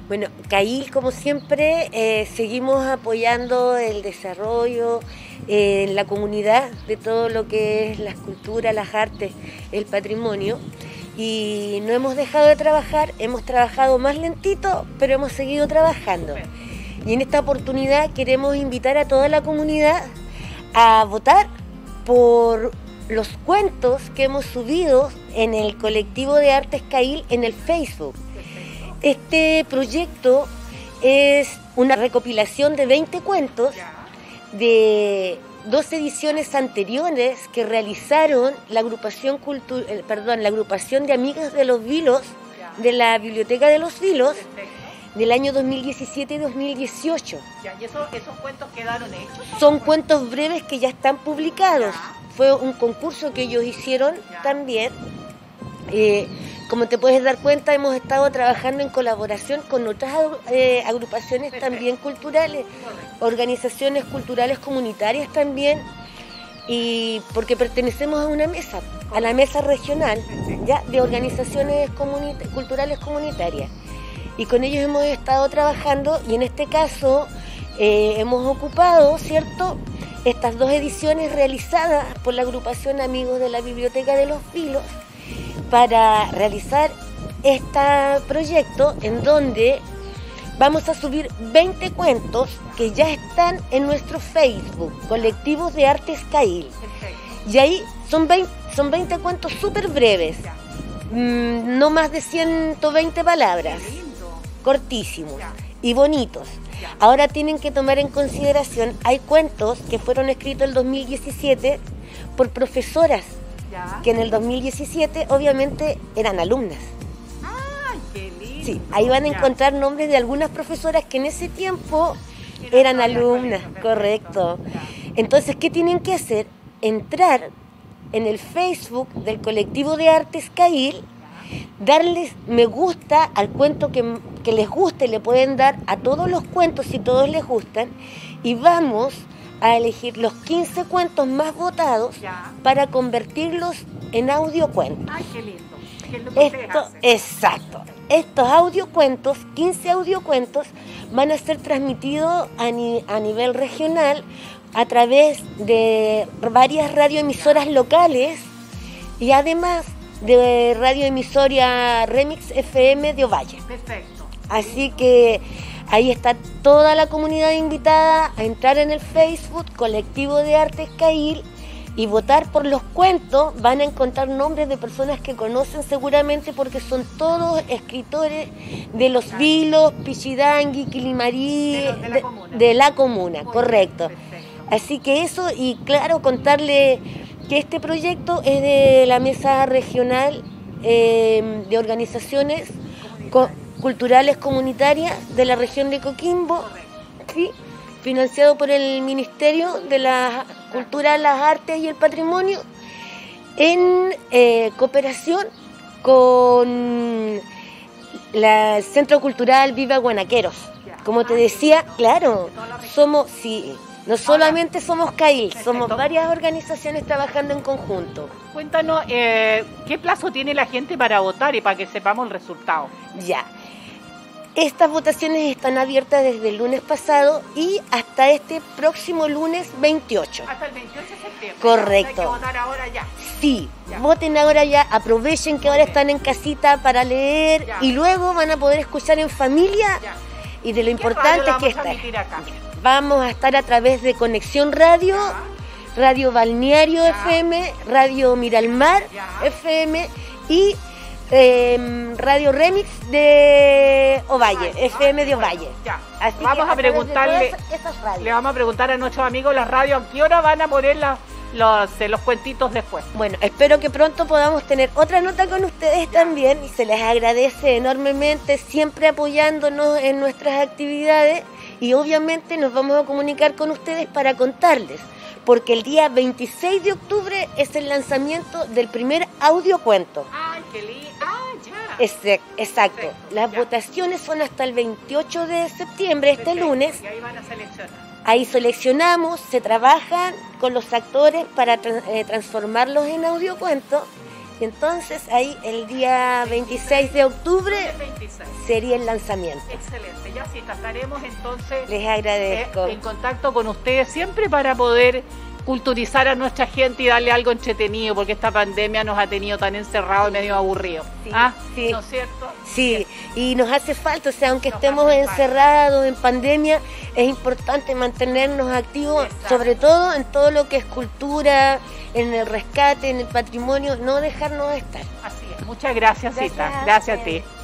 Bueno, CAIL, como siempre, seguimos apoyando el desarrollo en la comunidad de todo lo que es la escultura, las artes, el patrimonio. Y no hemos dejado de trabajar, hemos trabajado más lentito, pero hemos seguido trabajando. Y en esta oportunidad queremos invitar a toda la comunidad a votar por los cuentos que hemos subido en el colectivo de Artes CAIL en el Facebook. Este proyecto es una recopilación de 20 cuentos de 2 ediciones anteriores que realizaron la agrupación la agrupación de Amigas de los Vilos de la Biblioteca de los Vilos del año 2017 y 2018. ¿Y esos cuentos quedaron hechos? Son cuentos breves que ya están publicados. Fue un concurso que ellos hicieron también. Como te puedes dar cuenta, hemos estado trabajando en colaboración con otras agrupaciones también culturales, organizaciones culturales comunitarias también, y porque pertenecemos a una mesa, a la mesa regional ya de organizaciones culturales comunitarias. Y con ellos hemos estado trabajando y en este caso hemos ocupado, ¿cierto?, estas 2 ediciones realizadas por la agrupación Amigos de la Biblioteca de los Vilos para realizar este proyecto en donde vamos a subir 20 cuentos que ya están en nuestro Facebook, Colectivos de Artes CAIL. Y ahí son 20 cuentos súper breves, no más de 120 palabras, cortísimos y bonitos. Ahora tienen que tomar en consideración, hay cuentos que fueron escritos en el 2017 por profesoras, que en el 2017 obviamente eran alumnas. ¡Ay, qué lindo! Sí, ahí van a encontrar nombres de algunas profesoras que en ese tiempo eran alumnas, correcto. Entonces, ¿qué tienen que hacer? Entrar en el Facebook del Colectivo de Artes CAIL, darles me gusta al cuento que les guste, le pueden dar a todos los cuentos si todos les gustan, y vamos a elegir los 15 cuentos más votados para convertirlos en audiocuentos. ¡Ay, qué lindo! ¿Qué es lo que ustedes hacen? Exacto. Estos audiocuentos, 15 audiocuentos, van a ser transmitidos a nivel regional a través de varias radioemisoras locales y además de radioemisora Remix FM de Ovalle. Perfecto. Así que ahí está toda la comunidad invitada a entrar en el Facebook Colectivo de Artes CAIL y votar por los cuentos. Van a encontrar nombres de personas que conocen seguramente porque son todos escritores de Los Vilos, Pichidangui, Quilimarí, de la comuna, correcto. Perfecto. Así que eso, y claro, contarle que este proyecto es de la Mesa Regional de Organizaciones Culturales Comunitarias de la región de Coquimbo, ¿sí?, financiado por el Ministerio de la Cultura, las Artes y el Patrimonio, en cooperación con el Centro Cultural Viva Guanaqueros. Como te decía, claro, no solamente somos CAIL, somos varias organizaciones trabajando en conjunto. Cuéntanos, ¿qué plazo tiene la gente para votar y para que sepamos el resultado? Ya. Estas votaciones están abiertas desde el lunes pasado y hasta este próximo lunes 28. Hasta el 28 de septiembre. Correcto. Hay que votar ahora ya. Sí, voten ahora ya, aprovechen que ahora están en casita para leer y luego van a poder escuchar en familia. Y de lo importante que está. Vamos a estar a través de Conexión Radio, Radio Balneario FM, Radio Miralmar FM y Radio Remix de Ovalle, FM de Ovalle. Así vamos a preguntarle, le vamos a preguntar a nuestros amigos las radios a qué hora van a poner los cuentitos después. Bueno, espero que pronto podamos tener otra nota con ustedes también y se les agradece enormemente, siempre apoyándonos en nuestras actividades y obviamente nos vamos a comunicar con ustedes para contarles, porque el día 26 de octubre es el lanzamiento del primer audiocuento. ¡Ay, qué lindo! ¡Ah, ya! Exacto. Las votaciones son hasta el 28 de septiembre, este lunes. Y ahí van a seleccionar. Ahí seleccionamos, se trabajan con los actores para transformarlos en audiocuentos Y entonces ahí el día 26 de octubre sería el lanzamiento. Excelente, ya sí, estaremos entonces les agradezco en contacto con ustedes siempre para poder culturizar a nuestra gente y darle algo entretenido, porque esta pandemia nos ha tenido tan encerrados y medio aburridos. Sí. ¿No es cierto? Sí, y nos hace falta, o sea, aunque estemos encerrados en pandemia, es importante mantenernos activos, sobre todo en todo lo que es cultura, en el rescate, en el patrimonio, no dejarnos de estar. Así es, muchas gracias, Cita. Gracias a ti.